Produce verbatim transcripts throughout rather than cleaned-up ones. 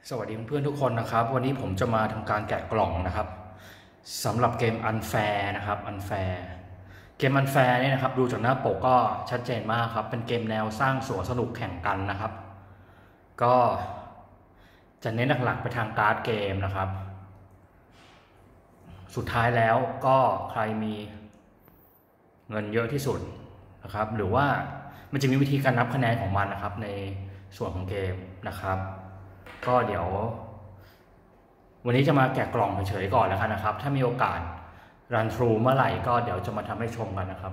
สวัสดีเพื่อนๆทุกคนนะครับวันนี้ผมจะมาทำการแกะกล่องนะครับสำหรับเกม Unfair นะครับ Unfair เกม Unfair เนี่ยนะครับดูจากหน้าปกก็ชัดเจนมากครับเป็นเกมแนวสร้างสวนสนุกแข่งกันนะครับก็จะเน้นหลักๆไปทางการ์ดเกมนะครับสุดท้ายแล้วก็ใครมีเงินเยอะที่สุดนะครับหรือว่ามันจะมีวิธีการนับคะแนนของมันนะครับในส่วนของเกมนะครับก็เดี๋ยววันนี้จะมาแกะกล่องเฉยๆก่อนแล้วกันนะครับถ้ามีโอกาสรันทรูเมื่อไหร่ก็เดี๋ยวจะมาทำให้ชมกันนะครับ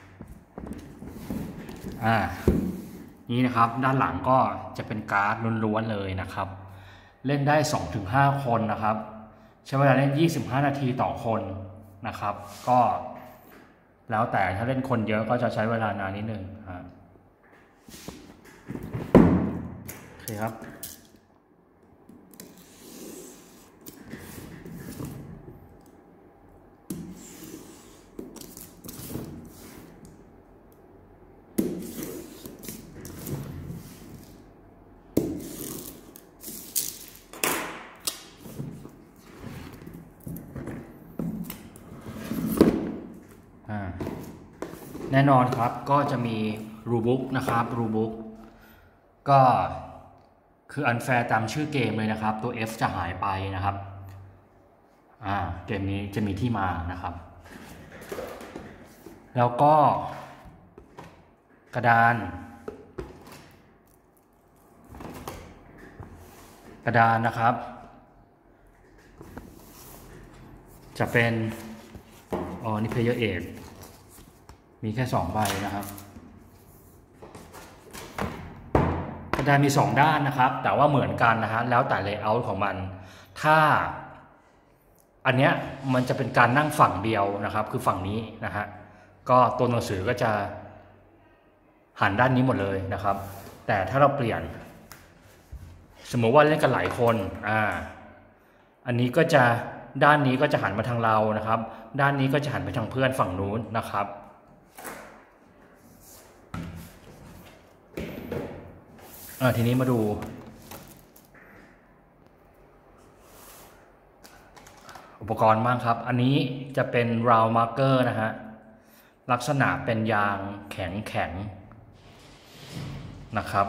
อ่านี่นะครับด้านหลังก็จะเป็นการ์ดล้วนๆเลยนะครับเล่นได้ สองถึงห้า คนนะครับใช้เวลาเล่นยี่สิบห้านาทีต่อคนนะครับก็แล้วแต่ถ้าเล่นคนเยอะก็จะใช้เวลานานนิดนึงครับโอเคครับแน่นอนครับก็จะมีรูบุ๊กนะครับรูบุ๊กก็คือ Unfair ตามชื่อเกมเลยนะครับตัว F จะหายไปนะครับอ่าเกมนี้จะมีที่มานะครับแล้วก็กระดานกระดานนะครับจะเป็นอ๋อนี่เพลเยอร์เอกมีแค่สองใบนะครับกระดานมีสองด้านนะครับแต่ว่าเหมือนกันนะฮะแล้วแต่เลเยอร์ของมันถ้าอันเนี้ยมันจะเป็นการนั่งฝั่งเดียวนะครับคือฝั่งนี้นะฮะก็ตัวหนังสือก็จะหันด้านนี้หมดเลยนะครับแต่ถ้าเราเปลี่ยนสมมติว่าเล่นกันหลายคนอ่าอันนี้ก็จะด้านนี้ก็จะหันมาทางเรานะครับด้านนี้ก็จะหันไปทางเพื่อนฝั่งนู้นนะครับทีนี้มาดูอุปกรณ์บ้างครับอันนี้จะเป็น round marker นะฮะลักษณะเป็นยางแข็งแข็งนะครับ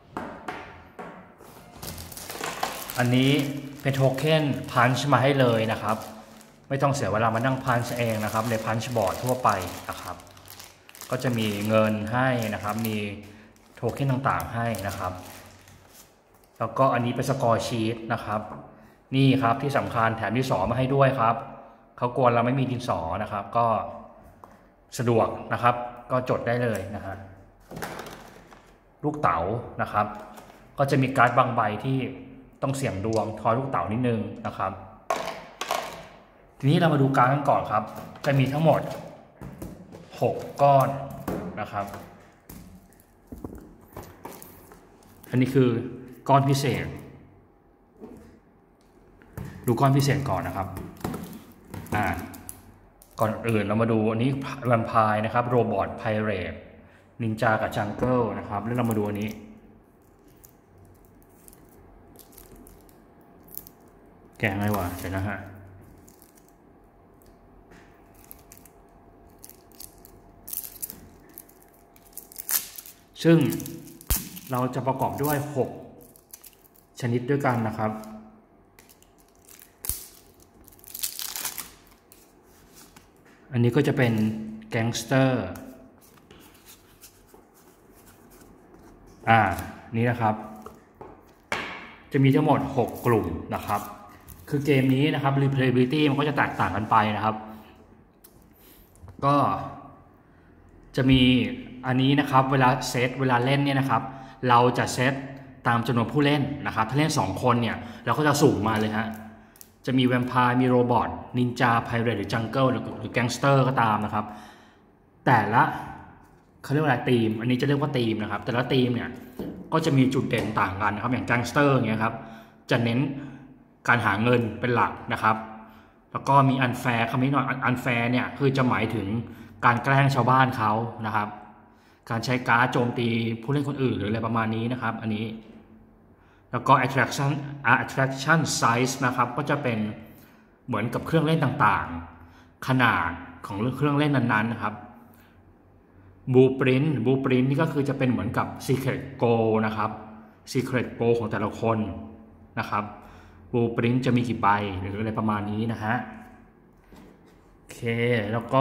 อันนี้เป็นโทเค็นพันช์มาให้เลยนะครับไม่ต้องเสียเวลามานั่งพันช์เองนะครับในพันช์บอร์ดทั่วไปนะครับก็จะมีเงินให้นะครับมีโทเค็นต่างๆให้นะครับแล้วก็อันนี้เป็นสกอร์ชีตนะครับนี่ครับที่สำคัญแถมดินสอมาให้ด้วยครับเขากลัวเราไม่มีดินสอนะครับก็สะดวกนะครับก็จดได้เลยนะฮะลูกเต๋านะครับก็จะมีการ์ดบางใบที่ต้องเสี่ยงดวงทอยลูกเต๋านิดนึงนะครับทีนี้เรามาดูการ์ดกันก่อนครับจะมีทั้งหมดหกก้อนนะครับอันนี้คือก้อนพิเศษดูก้อนพิเศษก่อนนะครับอ่าก่อนอื่นเรามาดูอันนี้แวมไพร์นะครับโรบอทไพเรตนินจากับจังเกิลนะครับแล้วเรามาดูอันนี้แกงไงวะเดี๋ยวนะฮะซึ่งเราจะประกอบด้วยหกชนิดด้วยกันนะครับอันนี้ก็จะเป็นแก๊งสเตอร์อ่านี่นะครับจะมีทั้งหมดหกกลุ่มนะครับคือเกมนี้นะครับ replayability มันก็จะแตกต่างกันไปนะครับก็จะมีอันนี้นะครับเวลาเซตเวลาเล่นเนี่ยนะครับเราจะเซตตามจำนวนผู้เล่นนะครับถ้าเล่นสองคนเนี่ยเราก็จะสุ่มมาเลยฮะจะมีแวมไพร์มีโรบอทนินจาไพเรตหรือจังเกิลหรือแก๊งสเตอร์ก็ตามนะครับแต่ละเขาเรียกว่าอะไรทีมอันนี้จะเรียกว่าทีมนะครับแต่ละทีมเนี่ยก็จะมีจุดเด่นต่างกันนะครับอย่างแก๊งสเตอร์อย่างเงี้ยครับจะเน้นการหาเงินเป็นหลักนะครับแล้วก็มีอันแฟร์คำนี้หน่อยอันแฟร์เนี่ยคือจะหมายถึงการแกล้งชาวบ้านเขานะครับ การใช้การ์ดโจมตีผู้เล่นคนอื่นหรืออะไรประมาณนี้นะครับอันนี้แล้วก็ attraction attraction size นะครับก็จะเป็นเหมือนกับเครื่องเล่นต่างๆขนาดของเครื่องเล่นนั้นๆนะครับ blueprint blueprint นี่ก็คือจะเป็นเหมือนกับ secret goal นะครับ secret goal ของแต่ละคนนะครับ blueprint จะมีกี่ใบหรืออะไรประมาณนี้นะฮะโอเคแล้วก็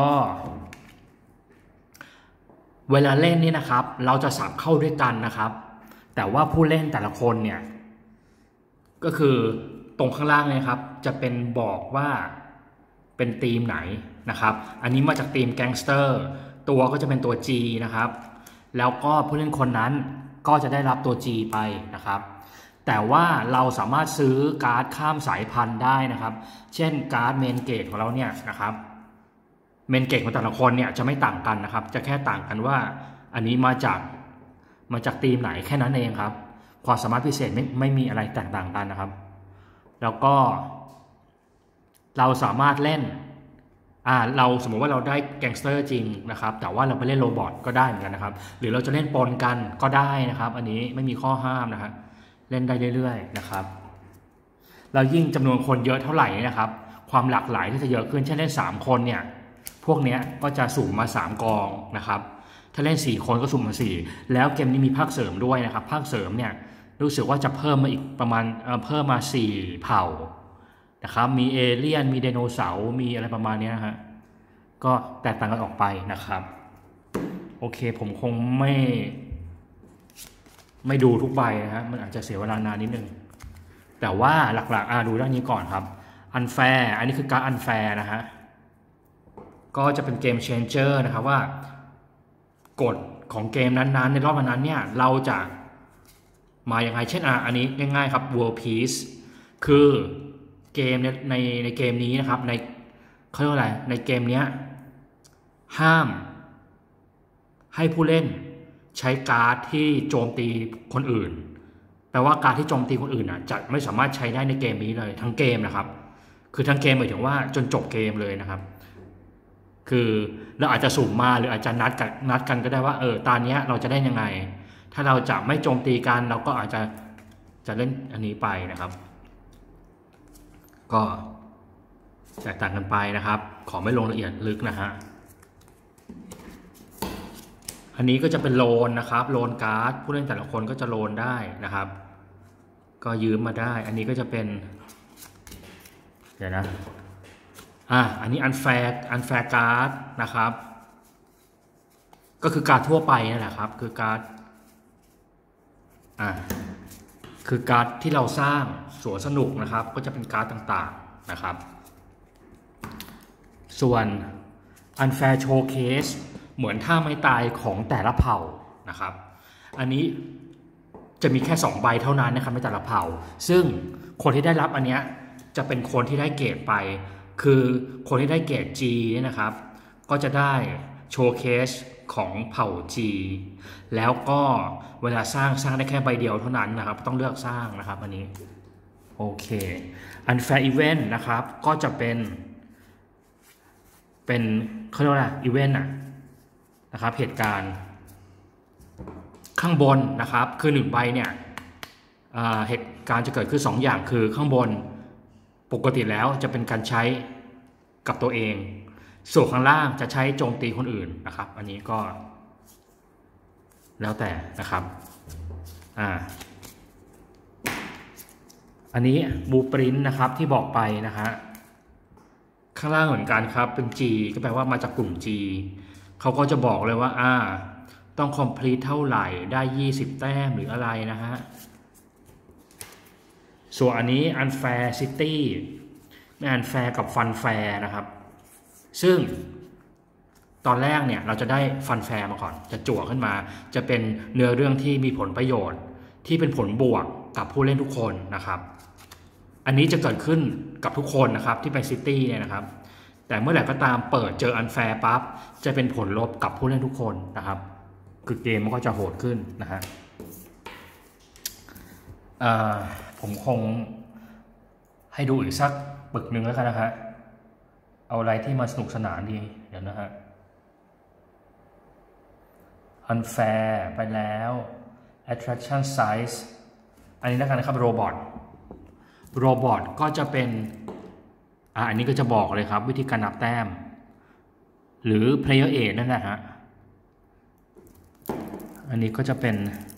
เวลาเล่นนี่นะครับเราจะสับเข้าด้วยกันนะครับแต่ว่าผู้เล่นแต่ละคนเนี่ยก็คือตรงข้างล่างเนี่ยครับจะเป็นบอกว่าเป็นทีมไหนนะครับอันนี้มาจากทีมแก๊งสเตอร์ตัวก็จะเป็นตัว G นะครับแล้วก็ผู้เล่นคนนั้นก็จะได้รับตัว G ไปนะครับแต่ว่าเราสามารถซื้อการ์ดข้ามสายพันธุ์ได้นะครับเช่นการ์ดเมนเกตของเราเนี่ยนะครับเมนเกตของแต่ละคนเนี่ยจะไม่ต่างกันนะครับจะแค่ต่างกันว่าอันนี้มาจากมาจากทีมไหนแค่นั้นเองครับความสามารถพิเศษไม่ไม่มีอะไรแตกต่างกันนะครับแล้วก็เราสามารถเล่นอ่าเราสมมติว่าเราได้แก๊งสเตอร์จริงนะครับแต่ว่าเราไปเล่นโรบอทก็ได้เหมือนกันนะครับหรือเราจะเล่นปนกันก็ได้นะครับอันนี้ไม่มีข้อห้ามนะครับเล่นได้เรื่อยๆนะครับเรายิ่งจำนวนคนเยอะเท่าไหร่นะครับความหลากหลายที่จะเยอะขึ้นเช่นเล่นสามคนเนี่ยพวกนี้ก็จะสุ่มมาสามกองนะครับถ้าเล่นสี่คนก็สุ่มมาสี่แล้วเกมนี้มีภาคเสริมด้วยนะครับภาคเสริมเนี่ยรู้สึกว่าจะเพิ่มมาอีกประมาณเอ่อเพิ่มมาสี่เผ่านะครับมีเอเลี่ยนมีไดโนเสาร์มีอะไรประมาณนี้นะฮะก็แตกต่างกันออกไปนะครับโอเคผมคงไม่ไม่ดูทุกใบนะฮะมันอาจจะเสียเวลานานนิดนึงแต่ว่าหลักๆอ่าดูด้านนี้ก่อนครับอันแฟร์อันนี้คือการอันแฟร์นะฮะก็จะเป็นเกมเชนเจอร์นะครับว่ากฎของเกมนั้นๆในรอบนั้นเนี่ยเราจะมาอย่างไรเช่นอ่ะอันนี้ง่ายๆครับ World Peace คือเกมในในในเกมนี้นะครับในเขาเรียกว่าอะไรในเกมนี้ห้ามให้ผู้เล่นใช้การ์ดที่โจมตีคนอื่นแปลว่าการ์ดที่โจมตีคนอื่นอ่ะจะไม่สามารถใช้ได้ในเกมนี้เลยทั้งเกมนะครับคือทั้งเกมหมายถึงว่าจนจบเกมเลยนะครับคือเราอาจจะสุ่มมาหรืออาจจะนัดกันนัดกันก็ได้ว่าเออตอนนี้เราจะได้ยังไงถ้าเราจะไม่โจมตีกันเราก็อาจจะจะเล่นอันนี้ไปนะครับก็แตกต่างกันไปนะครับขอไม่ลงละเอียดลึกนะฮะอันนี้ก็จะเป็นโลนนะครับโลนการ์ดผู้เล่นแต่ละคนก็จะโลนได้นะครับก็ยืมมาได้อันนี้ก็จะเป็นเดี๋ยวนะอ่ะอันนี้อันแฟร์อันแฟร์การ์ดนะครับก็คือการ์ดทั่วไปนั่นแหละครับคือการ์ดอ่ะคือการ์ดที่เราสร้างสวนสนุกนะครับก็จะเป็นการ์ดต่างๆนะครับส่วน Unfair Showcase เหมือนท่าไม้ตายของแต่ละเผ่านะครับอันนี้จะมีแค่สองใบเท่านั้นนะครับในแต่ละเผ่าซึ่งคนที่ได้รับอันเนี้ยจะเป็นคนที่ได้เกรดไปคือคนที่ได้เกรด G เนี่ยนะครับก็จะได้ Showcase ของเผ่า G แล้วก็เวลาสร้างสร้างได้แค่ใบเดียวเท่านั้นนะครับต้องเลือกสร้างนะครับอันนี้โอเค Unfair Event นะครับก็จะเป็นเป็นเขาเรียกว่าอะไรอีเวนต์นะครับเหตุการณ์ข้างบนนะครับคือหนึ่งใบเนี่ยเหตุการณ์จะเกิดขึ้นสองอย่างคือข้างบนปกติแล้วจะเป็นการใช้กับตัวเองส่วนข้างล่างจะใช้โจมตีคนอื่นนะครับอันนี้ก็แล้วแต่นะครับอ่าอันนี้บูปริ้นนะครับที่บอกไปนะฮะข้างล่างเหมือนกันครับเป็น G ก็แปลว่ามาจากกลุ่ม G เขาก็จะบอกเลยว่าอ่าต้อง complete เท่าไหร่ได้ยี่สิบแต้มหรืออะไรนะฮะส่วนอันนี้ unfair city ไม่ unfair กับ fun fair นะครับซึ่งตอนแรกเนี่ยเราจะได้ fun fair มาก่อนจะจั่วขึ้นมาจะเป็นเนื้อเรื่องที่มีผลประโยชน์ที่เป็นผลบวกกับผู้เล่นทุกคนนะครับอันนี้จะเกิดขึ้นกับทุกคนนะครับที่เป็นซิตี้เนี่ยนะครับแต่เมื่อไหร่ก็ตามเปิดเจออันแฟร์ปั๊บจะเป็นผลลบกับผู้เล่นทุกคนนะครับคือเกมมันก็จะโหดขึ้นนะฮะผมคงให้ดูอีกสักปึกหนึ่งแล้วกันนะฮะเอาอะไรที่มาสนุกสนานดีเดี๋ยวนะฮะอันแฟร์ไปแล้ว attraction size อันนี้แล้วกันนะครับโรบอทโรบอทก็จะเป็นอ่าอันนี้ก็จะบอกเลยครับวิธีการนับแต้มหรือ player aid นั่นนะฮะอันนี้ก็จะเป็น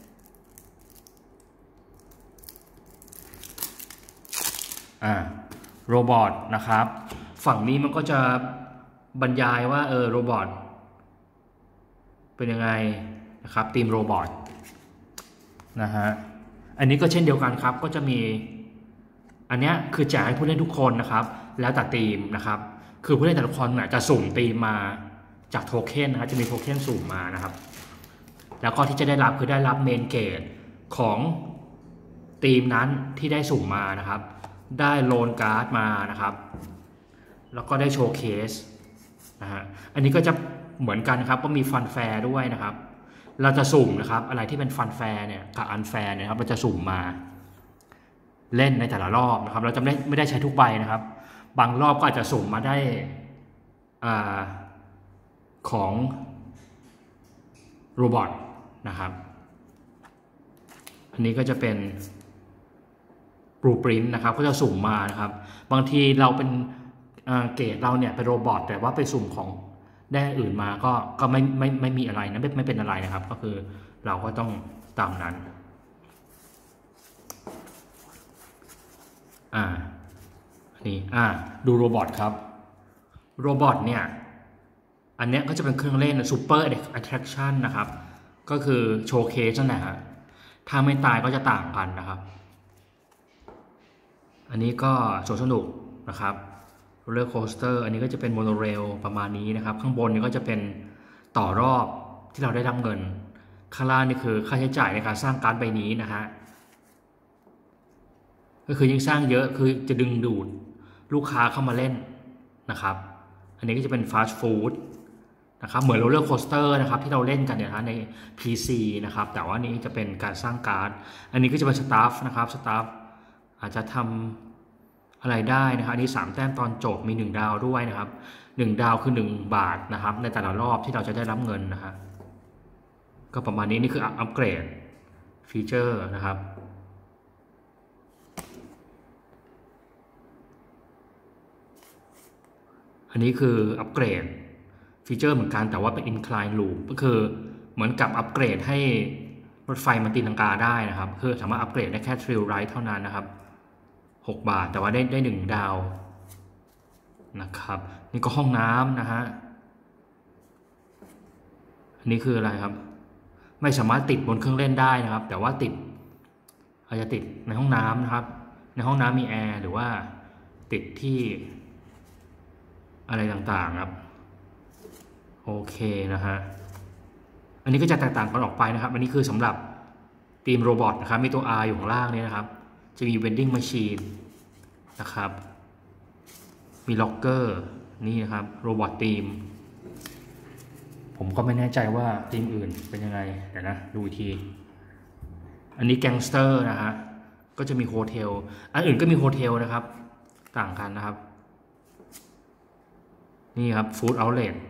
อ่าโรบอทนะครับฝั่งนี้มันก็จะบรรยายว่าเออโรบอทเป็นยังไงนะครับทีมโรบอทนะฮะอันนี้ก็เช่นเดียวกันครับก็จะมีอันนี้คือแจกให้ผู้เล่นทุกคนนะครับแล้วแต่ทีมนะครับคือผู้เล่นแต่ละคนจะสุ่มทีมมาจากโทเค็นนะครับจะมีโทเค็นสุ่มมานะครับแล้วก็ที่จะได้รับคือได้รับเมนเกตของทีมนั้นที่ได้สุ่มมานะครับได้โลนการ์ดมานะครับแล้วก็ได้โชว์เคสนะฮะอันนี้ก็จะเหมือนกันครับก็มีฟันแฟร์ด้วยนะครับเราจะสุ่มนะครับอะไรที่เป็นฟันแฟร์เนี่ยกับอันแฟร์เนี่ยครับเราจะสุ่มมาเล่นในแต่ละรอบนะครับเราจะไม่ไม่ได้ใช้ทุกใบนะครับบางรอบก็อาจจะสุ่มมาได้อ่าของโรบอทนะครับอันนี้ก็จะเป็นบลูพรินท์นะครับก็จะสุ่มมานะครับบางทีเราเป็นเกรดเราเนี่ยเป็นโรบอทแต่ว่าไปสุ่มของได้อื่นมาก็ก็ไม่ไม่ไม่มีอะไรนะไม่ไม่เป็นอะไรนะครับก็คือเราก็ต้องตามนั้นอ่าอันนี้อ่าดูโรบอทครับโรบอทเนี่ยอันนี้ก็จะเป็นเครื่องเล่น Super Attraction นะครับก็คือโชว์เคสนั่นแหละฮะถ้าไม่ตายก็จะต่างกันนะครับอันนี้ก็สวนสนุกนะครับโรลเลอร์โคสเตอร์อันนี้ก็จะเป็นโมโนเรลประมาณนี้นะครับข้างบนนี้ก็จะเป็นต่อรอบที่เราได้รับเงินข้างล่างนี่คือค่าใช้จ่ายในการสร้างการ์ดใบนี้นะฮะก็คือยิ่งสร้างเยอะคือจะดึงดูดลูกค้าเข้ามาเล่นนะครับอันนี้ก็จะเป็นฟาสต์ฟู้ดนะครับเหมือนโรลเลอร์โคสเตอร์นะครับที่เราเล่นกันเนี่ยนะใน พี ซี นะครับแต่ว่านี้จะเป็นการสร้างการ์ดอันนี้ก็จะเป็นสตาฟนะครับสตาฟอาจจะทำอะไรได้นะครับอันนี้สามแต้มตอนจบมีหนึ่งดาวด้วยนะครับหนึ่งดาวคือหนึ่งบาทนะครับในแต่ละรอบที่เราจะได้รับเงินนะฮะก็ประมาณนี้นี่คืออัปเกรดฟีเจอร์นะครับอันนี้คืออัปเกรดฟีเจอร์เหมือนกันแต่ว่าเป็น incline loop ก็คือเหมือนกับอัปเกรดให้รถไฟมันตีลังกาได้นะครับคือสามารถอัปเกรดได้แค่ Trail Ride เท่านั้นนะครับหกบาทแต่ว่าได้ได้หนึ่งดาวนะครับนี่ก็ห้องน้ำนะฮะอันนี้คืออะไรครับไม่สามารถติดบนเครื่องเล่นได้นะครับแต่ว่าติดอาจจะติดในห้องน้ำนะครับในห้องน้ำมีแอร์หรือว่าติดที่อะไรต่างๆครับโอเคนะฮะอันนี้ก็จะแตกต่างกันออกไปนะครับอันนี้คือสำหรับทีมโรบอทนะครับมีตัว R อยู่ข้างล่างนี้นะครับจะมี vending machine นะครับมีล็อกเกอร์นี่นะครับโรบอททีมผมก็ไม่แน่ใจว่าทีมอื่นเป็นยังไงเดี๋ยวนะดูอีกทีอันนี้แก๊งสเตอร์นะฮะก็จะมีโฮเทลอันอื่นก็มีโฮเทลนะครับต่างกันนะครับนี่ครับฟู้ดเอาท์เลท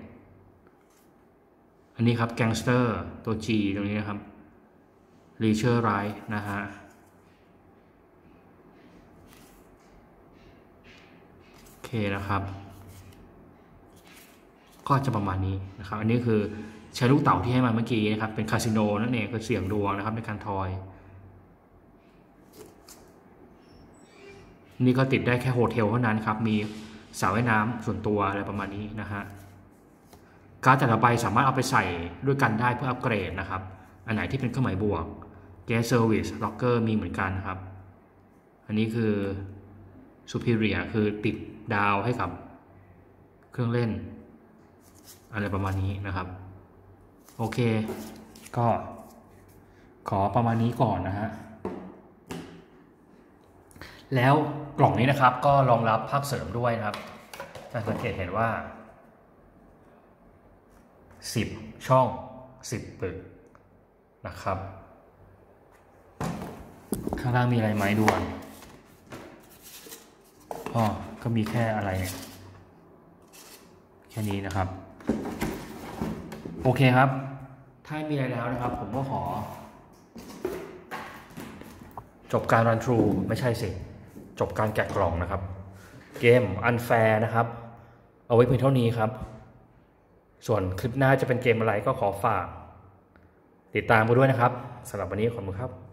อันนี้ครับแก๊งสเตอร์ตัว G ตรงนี้นะครับรีเชอร์ไรท์นะฮะโอเคนะครับก็จะประมาณนี้นะครับอันนี้คือใช้ลูกเต๋าที่ให้มาเมื่อกี้นะครับเป็นคาสิโนนั่นเองคือเสี่ยงดวงนะครับในการทอยนี่ก็ติดได้แค่โฮเทลเท่านั้นครับมีสระว่ายน้ำส่วนตัวอะไรประมาณนี้นะฮะการ์ดแต่ละใบสามารถเอาไปใส่ด้วยกันได้เพื่ออัปเกรดนะครับอันไหนที่เป็นเครื่องหมายบวก Guest Service Locker มีเหมือนกันครับอันนี้คือ Superior คือติดดาวให้กับเครื่องเล่นอะไรประมาณนี้นะครับโอเคก็ขอประมาณนี้ก่อนนะฮะแล้วกล่องนี้นะครับก็รองรับภาคเสริมด้วยนะครับจะสังเกตเห็นว่าสิบช่องสิบปึกนะครับข้างล่างมีอะไรไหมดูก่อนอ๋อก็มีแค่อะไรแค่นี้นะครับโอเคครับถ้ามีอะไรแล้วนะครับผมก็ขอจบการรันทรูไม่ใช่สิจบการแกะกล่องนะครับเกม Unfair นะครับเอาไว้เพียงเท่านี้ครับส่วนคลิปหน้าจะเป็นเกมอะไรก็ขอฝากติดตามกันด้วยนะครับสำหรับวันนี้ขอบคุณครับ